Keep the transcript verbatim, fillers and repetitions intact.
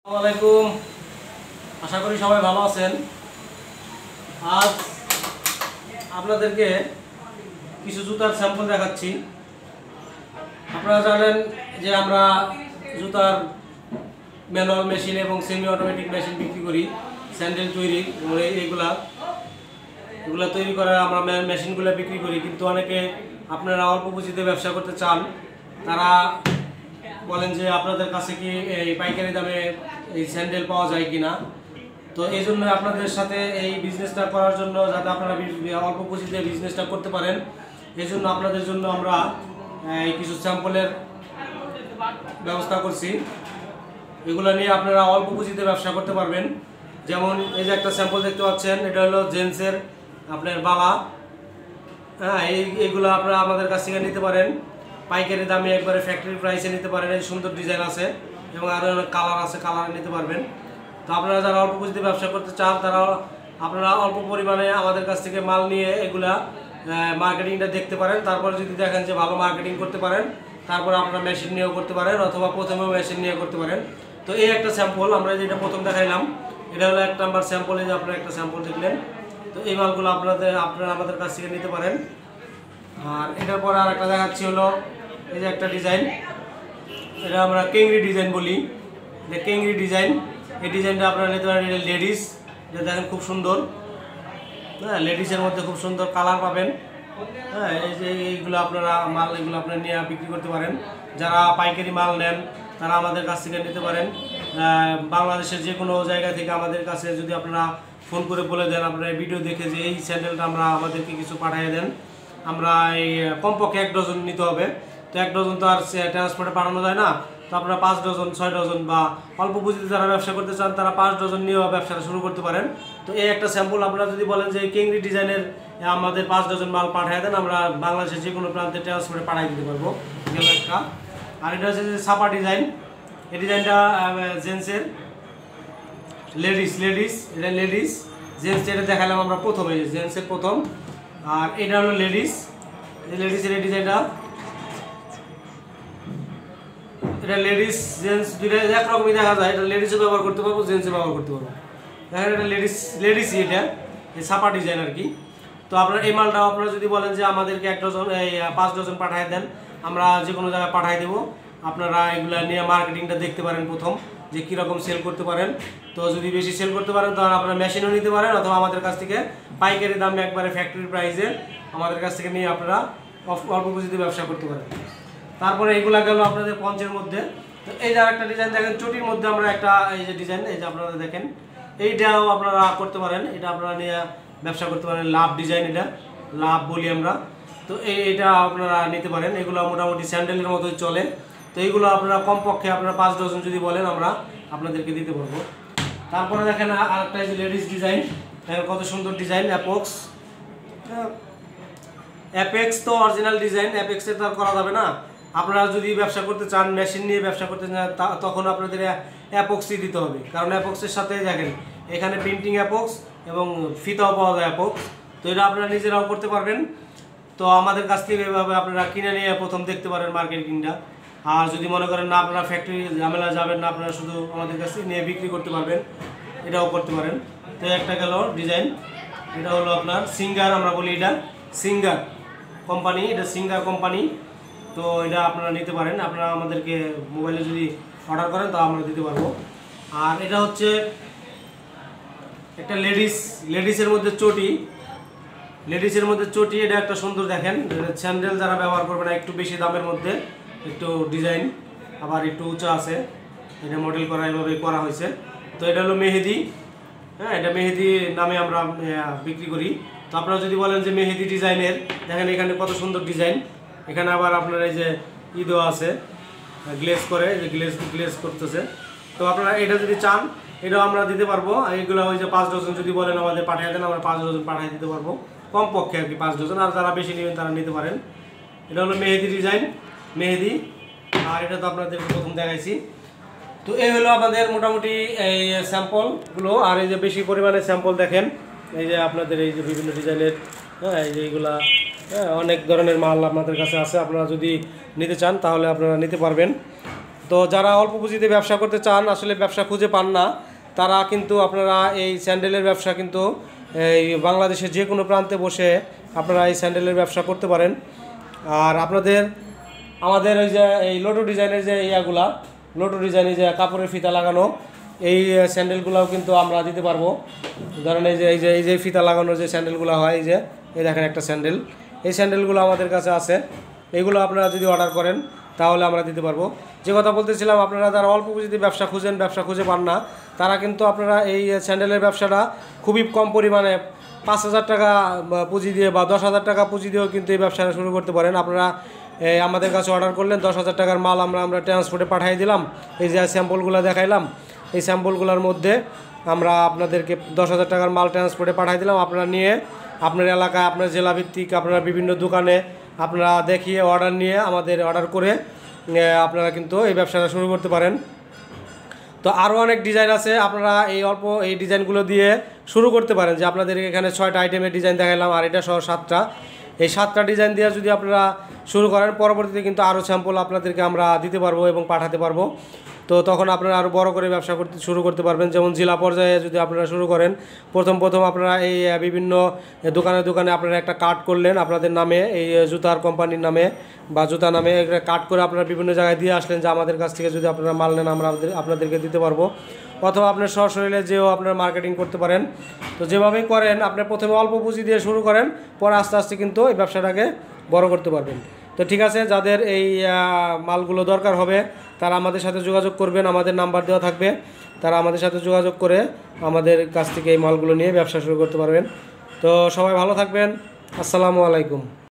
আসসালামু আলাইকুম, আশা করি সবাই ভালো আছেন। আজ আপনাদেরকে কিছু জুতার স্যাম্পল দেখাচ্ছি। আপনারা জানেন যে আমরা জুতার ম্যানুয়াল মেশিন এবং সেমি অটোমেটিক মেশিন বিক্রি করি, স্যান্ডেল তৈরি এইগুলা এগুলা তৈরি করা আমরা মেশিনগুলো বিক্রি করি। কিন্তু অনেকে আপনারা অল্প পুঁজিতে ব্যবসা করতে চান, তারা বলেন যে আপনাদের কাছে কি এই পাইকারি দামে এই স্যান্ডেল পাওয়া যায় কিনা। তো এই জন্য আপনাদের সাথে এই বিজনেসটা করার জন্য, যাতে আপনারা অল্প পুঁজিতে বিজনেসটা করতে পারেন, এই জন্য আপনাদের জন্য আমরা এই কিছু স্যাম্পলের ব্যবস্থা করছি। এগুলো নিয়ে আপনারা অল্প পুঁজিতে ব্যবসা করতে পারবেন। যেমন এই যে একটা স্যাম্পল দেখতে পাচ্ছেন, এটা হলো জেন্টসের আপনার বালা। হ্যাঁ, এই এইগুলো আপনারা আমাদের কাছ থেকে নিতে পারেন পাইকারি দামে, একবারে ফ্যাক্টরি প্রাইসে নিতে পারেন। এই সুন্দর ডিজাইন আছে এবং আরও অনেক কালার আছে, কালার নিতে পারবেন। তো আপনারা যারা অল্প পুঁজিতে ব্যবসা করতে চান, তারা আপনারা অল্প পরিমাণে আমাদের কাছ থেকে মাল নিয়ে এগুলা মার্কেটিংটা দেখতে পারেন। তারপরে যদি দেখেন যে ভালো মার্কেটিং করতে পারেন, তারপরে আপনারা মেশিন নিয়েও করতে পারেন, অথবা প্রথমেও মেশিন নিয়ে করতে পারেন। তো এই একটা স্যাম্পল আমরা যেটা প্রথম দেখাইলাম, এটা হলো এক নাম্বার স্যাম্পল। এই যে আপনারা একটা স্যাম্পল দেখলেন। তো এই মালগুলো আপনাদের আপনারা আমাদের কাছ থেকে নিতে পারেন। আর এটার পরে আর একটা দেখাচ্ছি হলো এই যে একটা ডিজাইন, এটা আমরা কেংরি ডিজাইন বলি। এটা কেংরি ডিজাইন, এই ডিজাইনটা আপনারা নিতে পারেন। এটা লেডিস, এটা দেখেন খুব সুন্দর। হ্যাঁ, লেডিসের মধ্যে খুব সুন্দর কালার পাবেন। হ্যাঁ, এই যে এইগুলো আপনারা মাল এগুলো আপনারা নিয়ে বিক্রি করতে পারেন। যারা পাইকারি মাল নেন, তারা আমাদের কাছ থেকে নিতে পারেন। বাংলাদেশের যে কোনো জায়গা থেকে আমাদের কাছে যদি আপনারা ফোন করে বলে দেন, আপনারা ভিডিও দেখে যে এই স্যান্ডেলটা আমরা আমাদেরকে কিছু পাঠিয়ে দেন, আমরা এই কমপক্ষে এক ডজন নিতে হবে। তো এক ডজন তো আর ট্রান্সপোর্টে পাঠানো যায় না। তো আপনারা পাঁচ ডজন, ছয় ডজন বা অল্প পুঁজিতে যারা ব্যবসা করতে চান, তারা পাঁচ ডজন নিয়েও ব্যবসাটা শুরু করতে পারেন। তো এই একটা স্যাম্পল আপনারা যদি বলেন যে কেংরি ডিজাইনের আমাদের পাঁচ ডজন মাল পাঠিয়ে দেন, আমরা বাংলাদেশের যে কোনো প্রান্তে ট্রান্সপোর্টে পাঠিয়ে দিতে পারবো গেল একটা। আর এটা হচ্ছে যে ছাপা ডিজাইন, এই ডিজাইনটা জেন্টসের, লেডিস লেডিস এটা লেডিস জেন্টস এটা দেখালাম আমরা প্রথমে, জেন্টসের প্রথম। আর এটা হলো লেডিস, এই লেডিসের এই ডিজাইনটা, এটা লেডিস জেন্টস দুইটা একরকমই দেখা যায়। এটা লেডিসও ব্যবহার করতে পারবো, জেন্টসও ব্যবহার করতে পারবো। দেখেন এটা লেডিস লেডিসই, এটা এই ছাপা ডিজাইন আর কি। তো আপনারা এই মালটাও আপনারা যদি বলেন যে আমাদেরকে এক ডজন এই পাঁচ ডজন পাঠিয়ে দেন, আমরা যে কোনো জায়গায় পাঠিয়ে দেবো। আপনারা এগুলা নিয়ে মার্কেটিংটা দেখতে পারেন প্রথম, যে কীরকম সেল করতে পারেন। তো যদি বেশি সেল করতে পারেন, তাহলে আপনারা মেশিনও নিতে পারেন, অথবা আমাদের কাছ থেকে পাইকারি দামে একবারে ফ্যাক্টরি প্রাইসে আমাদের কাছ থেকে নিয়ে আপনারা অল্প পুঁজিতে ব্যবসা করতে পারেন। তারপরে এইগুলা গেল আপনাদের পঞ্চের মধ্যে। তো এই যে আরেকটা ডিজাইন দেখেন, চটির মধ্যে আমরা একটা এই যে ডিজাইন, এই যে আপনারা দেখেন, এইটাও আপনারা করতে পারেন। এটা আপনারা নিয়ে ব্যবসা করতে পারেন। লাভ ডিজাইন, এটা লাভ বলি আমরা। তো এইটা আপনারা নিতে পারেন। এগুলো মোটামুটি স্যান্ডেলের মতোই চলে। তো এইগুলো আপনারা কমপক্ষে আপনারা পাঁচ ডজন যদি বলেন, আমরা আপনাদেরকে দিতে পারবো। তারপরে দেখেন আরেকটা এই যে লেডিস ডিজাইন, দেখেন কত সুন্দর ডিজাইন, অ্যাপক্স। অ্যাপেক্স তো অরিজিনাল ডিজাইন, অ্যাপেক্সের তো আর করা যাবে না। আপনারা যদি ব্যবসা করতে চান, মেশিন নিয়ে ব্যবসা করতে চান, তখন আপনাদের অ্যাপক্সই দিতে হবে। কারণ অ্যাপক্সের সাথে দেখেন এখানে প্রিন্টিং অ্যাপক্স এবং ফিতাও পাওয়া যায় অ্যাপক্স। তো এটা আপনারা নিজেরাও করতে পারবেন। তো আমাদের কাছ থেকে এভাবে আপনারা কিনে নিয়ে প্রথম দেখতে পারেন মার্কেটিংটা। আর যদি মনে করেন না আপনারা ফ্যাক্টরি ঝামেলা যাবেন না, আপনারা শুধু আমাদের কাছ থেকে নিয়ে বিক্রি করতে পারবেন, এটাও করতে পারেন। তো একটা গেল ডিজাইন, এটা হলো আপনার সিঙ্গার, আমরা বলি এটা সিঙ্গার কোম্পানি, এটা সিঙ্গার কোম্পানি। তো এটা আপনারা নিতে পারেন। আপনারা আমাদেরকে মোবাইলে যদি অর্ডার করেন, তা আমরা দিতে পারবো। আর এটা হচ্ছে একটা লেডিস, লেডিসের মধ্যে চটি, লেডিসের মধ্যে চটি। এটা একটা সুন্দর দেখেন, স্যান্ডেল যারা ব্যবহার করবে না, একটু বেশি দামের মধ্যে, একটু ডিজাইন আবার একটু উঁচা আছে, এটা মডেল করা এভাবে করা হয়েছে। তো এটা হলো মেহেদি। হ্যাঁ, এটা মেহেদি নামে আমরা বিক্রি করি। তো আপনারা যদি বলেন যে মেহেদি ডিজাইনের, দেখেন এখানে কত সুন্দর ডিজাইন। এখানে আবার আপনার এই যে ই দেওয়া আছে, গ্লেজ করে, যে গ্লেজ গ্লেজ করতেছে। তো আপনারা এটা যদি চান, এটাও আমরা দিতে পারবো। এইগুলো ওই যে পাঁচ ডজন যদি বলেন আমাদের পাঠিয়ে দেন, আমরা পাঁচ ডজন পাঠিয়ে দিতে পারবো, কমপক্ষে আর কি পাঁচ ডজন। আর যারা বেশি নেবেন তারা নিতে পারেন। এটা হলো মেহেদি ডিজাইন, মেহেদি। আর এটা তো আপনাদের প্রথম দেখাইছি। তো এই হলো আমাদের মোটামুটি এই স্যাম্পলগুলো। আর এই যে বেশি পরিমাণে স্যাম্পল দেখেন, এই যে আপনাদের এই যে বিভিন্ন ডিজাইনের, হ্যাঁ, এই যে এইগুলা, হ্যাঁ, অনেক ধরনের মাল আপনাদের কাছে আছে। আপনারা যদি নিতে চান, তাহলে আপনারা নিতে পারবেন। তো যারা অল্প পুঁজিতে ব্যবসা করতে চান, আসলে ব্যবসা খুঁজে পান না, তারা কিন্তু আপনারা এই স্যান্ডেলের ব্যবসা কিন্তু এই বাংলাদেশের যে কোনো প্রান্তে বসে আপনারা এই স্যান্ডেলের ব্যবসা করতে পারেন। আর আপনাদের আমাদের ওই যে এই লোটো ডিজাইনের যে ইয়াগুলা, লোটো ডিজাইনের যে কাপড়ের ফিতা লাগানো এই স্যান্ডেলগুলোও কিন্তু আমরা দিতে পারবো। ধরেন এই যে এই যে এই যে ফিতা লাগানোর যে স্যান্ডেলগুলো হয়, এই যে এই দেখেন একটা স্যান্ডেল, এই স্যান্ডেলগুলো আমাদের কাছে আছে। এইগুলো আপনারা যদি অর্ডার করেন তাহলে আমরা দিতে পারবো। যে কথা বলতেছিলাম, আপনারা যারা অল্প পুঁজিতে ব্যবসা খুঁজেন, ব্যবসা খুঁজে পান না, তারা কিন্তু আপনারা এই স্যান্ডেলের ব্যবসাটা খুবই কম পরিমাণে পাঁচ হাজার টাকা পুঁজি দিয়ে বা দশ হাজার টাকা পুঁজি দিয়েও কিন্তু এই ব্যবসাটা শুরু করতে পারেন। আপনারা আমাদের কাছে অর্ডার করলেন, দশ হাজার টাকার মাল আমরা আমরা ট্রান্সপোর্টে পাঠিয়ে দিলাম। এই যে স্যাম্পলগুলো দেখাইলাম, এই স্যাম্পলগুলোর মধ্যে আমরা আপনাদেরকে দশ হাজার টাকার মাল ট্রান্সপোর্টে পাঠিয়ে দিলাম। আপনারা নিয়ে আপনার এলাকায়, আপনার জেলাভিত্তিক আপনারা বিভিন্ন দোকানে আপনারা দেখিয়ে অর্ডার নিয়ে আমাদের অর্ডার করে আপনারা কিন্তু এই ব্যবসাটা শুরু করতে পারেন। তো আরও অনেক ডিজাইন আছে, আপনারা এই অল্প এই ডিজাইনগুলো দিয়ে শুরু করতে পারেন। যে আপনাদের এখানে ছয়টা আইটেমের ডিজাইন দেখালাম, আর এটা সহ সাতটা, এই সাতটা ডিজাইন দিয়ে যদি আপনারা শুরু করেন, পরবর্তীতে কিন্তু আরও স্যাম্পল আপনাদেরকে আমরা দিতে পারবো এবং পাঠাতে পারবো। তো তখন আপনারা আরও বড় করে ব্যবসা করতে শুরু করতে পারবেন। যেমন জেলা পর্যায়ে যদি আপনারা শুরু করেন, প্রথম প্রথম আপনারা এই বিভিন্ন দোকানে দোকানে আপনারা একটা কার্ড করলেন আপনাদের নামে, এই জুতার কোম্পানির নামে বা জুতা নামে একটা কার্ড করে আপনারা বিভিন্ন জায়গায় দিয়ে আসলেন যে আমাদের কাছ থেকে যদি আপনারা মাল নেন আমরা আপনাদেরকে দিতে পারবো। অথবা আপনার সশরীরে যেও আপনারা মার্কেটিং করতে পারেন। তো যেভাবেই করেন, আপনি প্রথমে অল্প পুঁজি দিয়ে শুরু করেন, পরে আস্তে আস্তে কিন্তু এই ব্যবসাটাকে বড় করতে পারবেন। তো ঠিক আছে, যাদের এই মালগুলো দরকার হবে তারা আমাদের সাথে যোগাযোগ করবেন, আমাদের নাম্বার দেওয়া থাকবে, তারা আমাদের সাথে যোগাযোগ করে আমাদের কাছ থেকে এই মালগুলো নিয়ে ব্যবসা শুরু করতে পারবেন। তো সবাই ভালো থাকবেন, আসসালামু আলাইকুম।